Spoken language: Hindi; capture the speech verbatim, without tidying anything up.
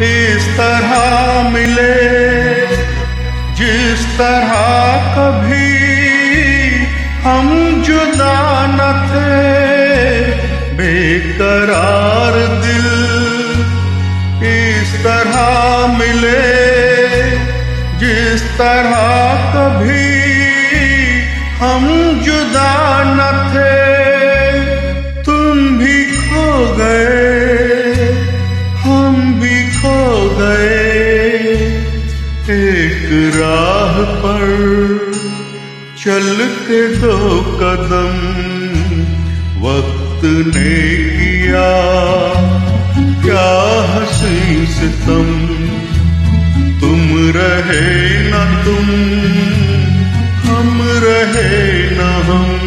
इस तरह मिले जिस तरह कभी हम जुदा न थे। बेकरार दिल इस तरह मिले जिस तरह कभी हम जुदा न थे। तुम भी खो गए हम भी खो गए एक राह पर चल के दो कदम वक्त ने किया क्या हंसी सितम। तुम रहे न तुम हम रहे न हम।